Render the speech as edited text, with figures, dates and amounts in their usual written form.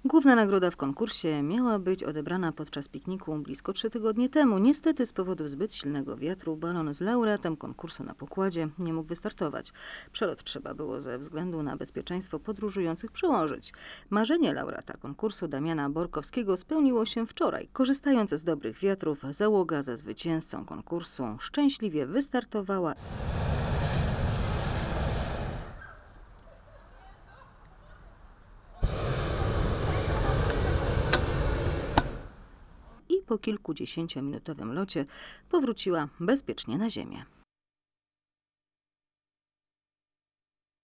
Główna nagroda w konkursie miała być odebrana podczas pikniku blisko 3 tygodnie temu. Niestety z powodu zbyt silnego wiatru balon z laureatem konkursu na pokładzie nie mógł wystartować. Przelot trzeba było ze względu na bezpieczeństwo podróżujących przełożyć. Marzenie laureata konkursu Damiana Borkowskiego spełniło się wczoraj. Korzystając z dobrych wiatrów, załoga ze zwycięzcą konkursu szczęśliwie wystartowała. I po kilkudziesięciominutowym locie powróciła bezpiecznie na ziemię.